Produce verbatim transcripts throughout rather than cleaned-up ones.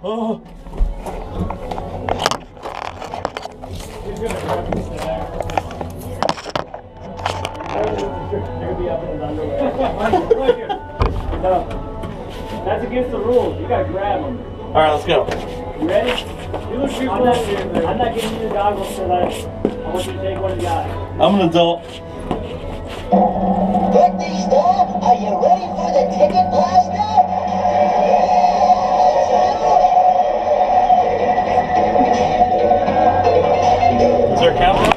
Oh. He's gonna grab me there. They're gonna be up in his underwear. No. That's against the rules. You gotta grab them. Alright, let's go. You ready? You look too I'm, not, I'm not giving you the goggles so that I want you to take one of the guys. I'm an adult. Fifties, are you ready for the ticket blaster? Is there a camera?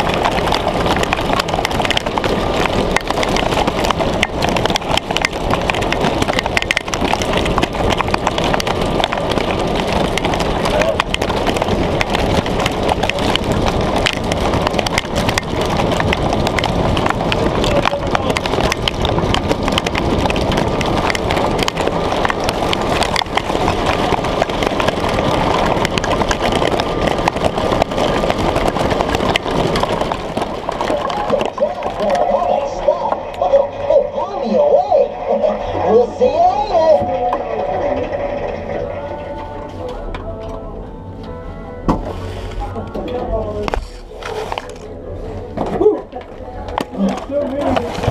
We'll see you later.